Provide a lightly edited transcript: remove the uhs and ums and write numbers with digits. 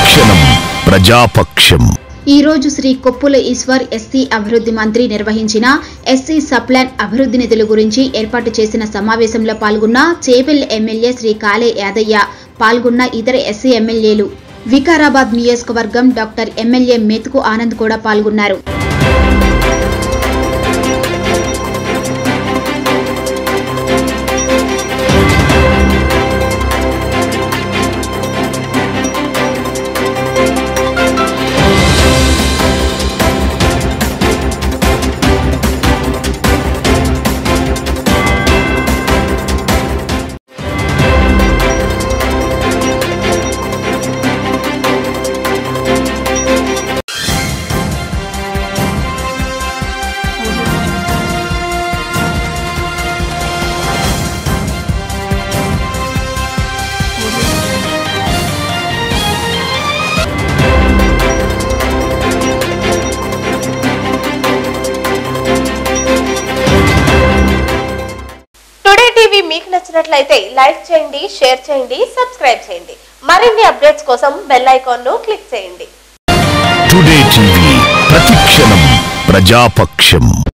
ప్రతిక్షణం ప్రజాపక్షం. ఈ రోజు శ్రీ కొప్పుల ఈశ్వర్ ఎస్సీ అభివృద్ధి మంత్రి నిర్వహించిన ఎస్సీ సప్లాన్ అభివృద్ధి నిధుల గురించి ఏర్పాటు చేసిన సమావేశంలో పాల్గొన్న చేవెల్ ఎమ్మెల్యే శ్రీ కాళే యాదయ్య, పాల్గొన్న ఇతర ఎస్సీ ఎమ్మెల్యేలు, వికారాబాద్ నియోజకవర్గం డాక్టర్ ఎమ్మెల్యే మెతుకు ఆనంద్ కూడా పాల్గొన్నారు. మీకు నచ్చినట్లయితే లైక్ చేయండి, షేర్ చేయండి, సబ్స్క్రైబ్ చేయండి. మరిన్ని అప్డేట్స్ కోసం బెల్ ఐకాన్ ను క్లిక్ చేయండి. టుడే టీవీ ప్రతిక్షణం ప్రజాపక్షం.